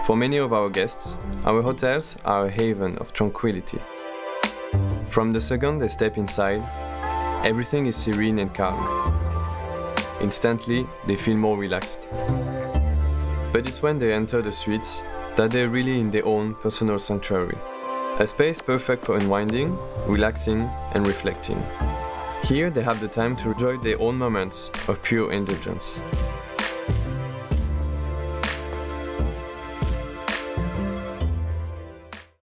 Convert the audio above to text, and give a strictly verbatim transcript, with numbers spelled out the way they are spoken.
For many of our guests, our hotels are a haven of tranquility. From the second they step inside, everything is serene and calm. Instantly, they feel more relaxed. But it's when they enter the suites that they're really in their own personal sanctuary. A space perfect for unwinding, relaxing, and reflecting. Here they have the time to enjoy their own moments of pure indulgence.